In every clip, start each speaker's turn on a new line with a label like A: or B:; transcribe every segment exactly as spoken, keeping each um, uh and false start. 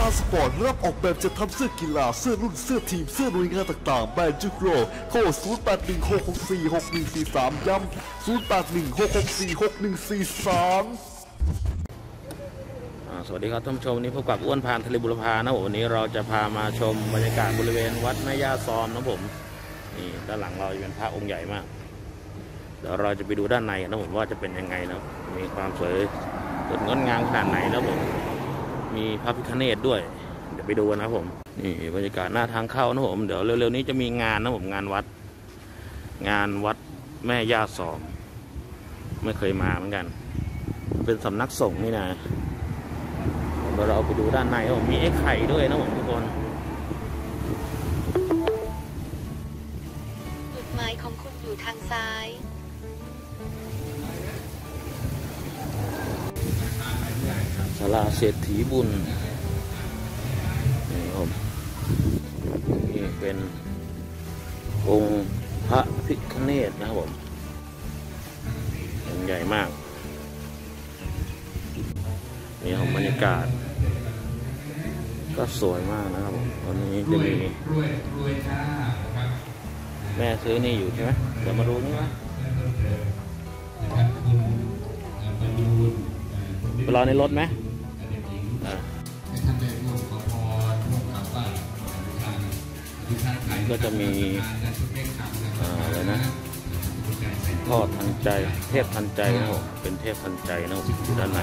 A: าสปอร์ตรับออกแบบจะทำเสื้อกีฬาเสื้อรุ่นเสื้อทีมเสื้อหน่วยงานต่างๆแบรนด์จูโกรโทรศูนย์ แปด หนึ่ง หก หก สี่ หก หนึ่ง สี่ สามย้ำศูนย์ แปด หนึ่ง หก หก สี่ หก หนึ่ง สี่ สาม
B: สวัสดีครับท่านผู้ชมวันนี้พบกับอ้วนพานทะเลบุรพานะผมวันนี้เราจะพามาชมบรรยากาศบริเวณวัดแม่ย่าซอมนะผมนี่ด้านหลังเราจะเป็นพระองค์ใหญ่มากเดี๋ยวเราจะไปดูด้านในนะผมว่าจะเป็นยังไงนะมีความสวยสดงดงามขนาดไหนนะผมมีพระพิฆเนศด้วยเดี๋ยวไปดูนะผมนี่บรรยากาศหน้าทางเข้านะผมเดี๋ยวเร็วๆนี้จะมีงานนะผมงานวัดงานวัดแม่ย่าซอมไม่เคยมาเหมือนกันเป็นสำนักสงฆ์นี่นะเดี๋ยวเราไปดูด้านในผมมีไอ้ไข่ด้วยนะผมทุกคน
C: จุดหมายของคุณอยู่ทางซ้าย
B: ศาลาเศรษฐีบุญนี่ผมนี่เป็นองค์พระพิฆเนศนะครับผมใหญ่มากนี่ของบรรยากาศก็สวยมากนะครับผมวันนี้จะมีแม่ซื้อนี่อยู่ใช่ไหมเดี๋ยวมาดูนี่ไหมไปรอในรถไหมก็จะมีอะไรนะทอดทันใจเทพทันใจนะผมเป็นเทพทันใจนะผมอยู่ด้านใน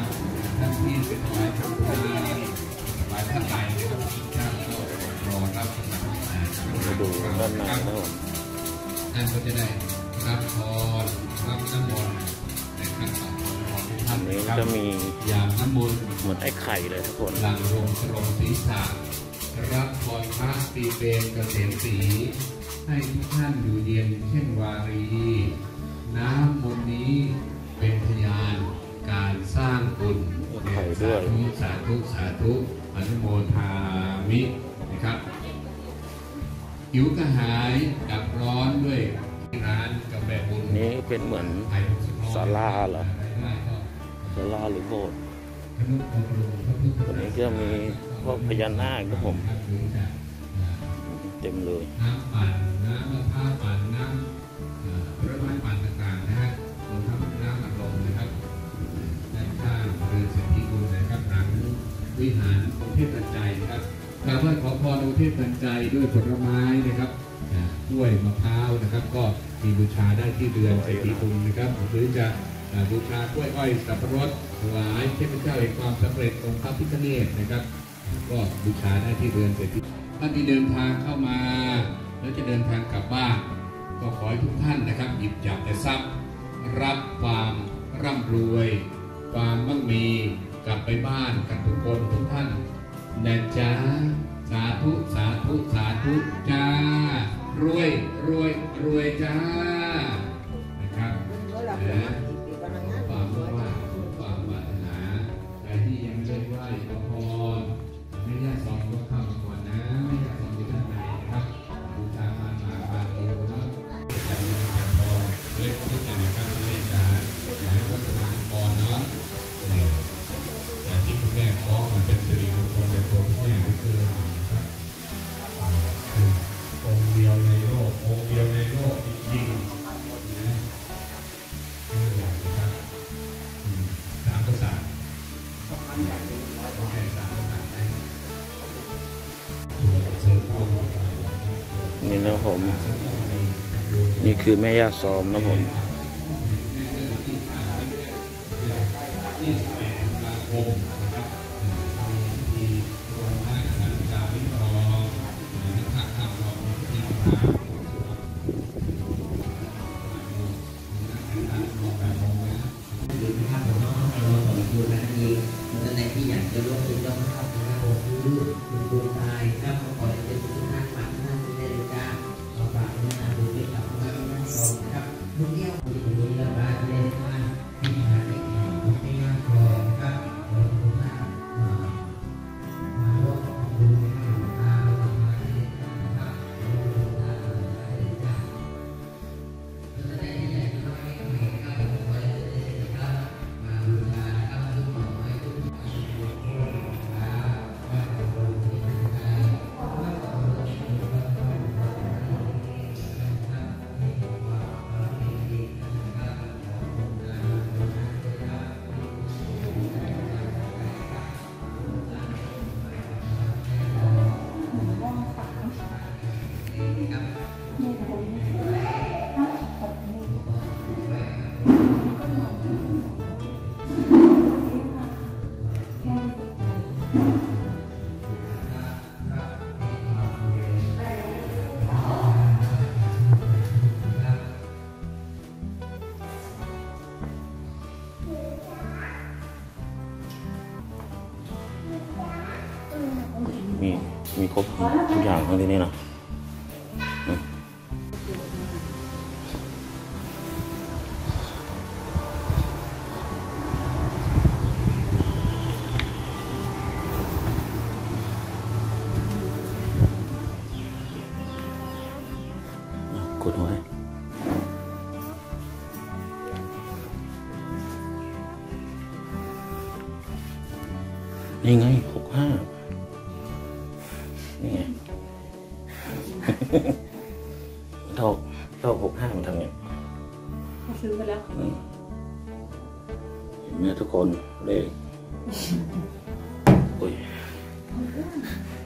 B: มาดูด้านในนะผม
D: ท่านก็จะได้รับพรรับน้ำมนต์ในขั้นตอนของท่าน
B: นี้จะมี
D: ยามน้ำมนต์
B: เหมือนไอ้ไข่เลยทุกคน
D: หลังลงสลงศีรษะรับพรพระปีเป็นเกษมศรีให้ทุกท่านอยู่เย็นเช่นวารีน้ำมนต์นี้เป็นพยานการสร้างบุญ
B: ไข่ด้วย
D: สาธุสาธุอนุโมทามินะครับหิวกระหายดับร้อนด้วยร้านกาแฟบุญ
B: นี้เป็นเหมือนศาลาเหรอศาลาหรือโบสถ์ตัวนี้ก็มีพวกพญานาคครับผมเต็มเลย
D: น้ำปั่นน้ำมะพร้าวปั่นน้ำผลไม้ปั่นต่างๆนะฮะรวมทั้งน้ำอัดลมนะครับด้านข้างเรือนเศรษฐีบุญนะครับหลังวิหารองค์เทพทันใจนะครับกราบไหว้ขอพรองค์เทพทันใจด้วยผลไม้นะครับกล้วยมะพร้าวนะครับก็มีบูชาได้ที่เรือนเศรษฐีบุญนะครับหรือจะบูชากล้วยอ้อยสับปะรดถวายเทพเจ้าแห่งความสำเร็จองค์พระพิฆเนศนะครับก็บูชาได้ที่เรือนเศรษฐีท่านที่เดินทางเข้ามาแล้วจะเดินทางกลับบ้านก็ขอให้ทุกท่านนะครับหยิบจับแต่ทรัพย์รับความร่ำรวยความมั่งมีกลับไปบ้านกันทุกคนทุกท่านนะจ๊ะสาธุสาธุสาธุจ้ารวยรวยรวยจ้านะครับนะความว่าความปรารถนาใครที่ยังไม่ได้ไหว้ขอพรไม่ได้สองก็เข้ามาก่อนนะไม่ได้สองอยู่ด้านในนะครับบูชามามาบาโตนะจะมีการพรเล็กที่จะมีการเล่นการอยากให้วัฒนธรรมพรเนาะแต่ที่คุณแม่ขอมันเป็นสิริมงคลในตัวพ่ออย่างที่คือครับองค์เดียวในโลกองค์เดียวในโลกจริงๆนะนี่อย่างนะครับสามภาษาโอเคสามภาษาได้
B: นี่นะผมนี่คือแม่ย่าซอมนะผม
E: ในที่อยากจะร่วมบุญร่วมทำนะครับผมคือคุณบุญตายครับขอให้เป็นทุกท่านฝากทุกท่านได้เลยจ้าเราฝากด้วยนะดูด้วยกับพระแม่สองครับทุกเที่ยวบุญบุญแล้วได้เลยท่านที่มาได้แข่งทุกที่งานพอครับขอทุกท่านมาร่วมบุญให้หลวงตาเราทำมาได้นะครับหลวงตาเราได้จ้าเราจะได้ใหญ่ๆน้อยๆไม่ครับผมขอให้ได้นะครับมาบูชาครับทุกคนให้ทุกคน
B: มีครบทุกอย่างทั้งที่นี่เนาะกดไว้นี่ไงหกห้านี่ไง เท่าเท่าหกห้ามันทำไงเขาซื้อไปแล้วเห็นไหมทุกคนเลขโอ้ย